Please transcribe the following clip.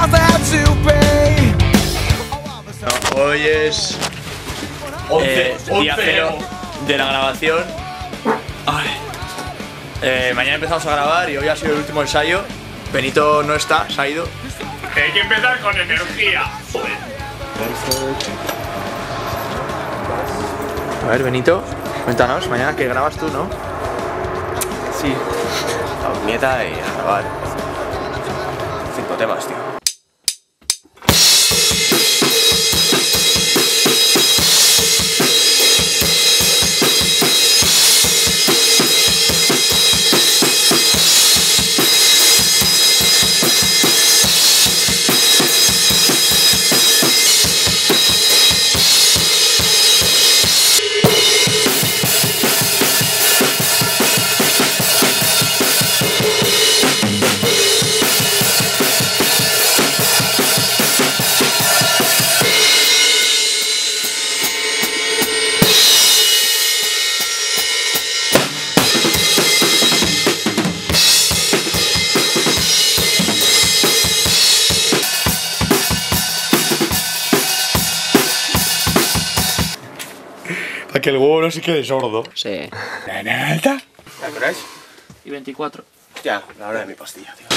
Hoy es 11 día 0 de la grabación. Mañana empezamos a grabar y hoy ha sido el último ensayo. Benito no está, se ha ido. Hay que empezar con energía. A ver, Benito, cuéntanos, mañana que grabas tú, ¿no? Sí, a mi nieta y a grabar 5 temas, tío. Para que el huevo no se quede sordo. Sí. ¿La nata? ¿La queréis? Y 24. Hostia, la hora de mi pastilla, tío.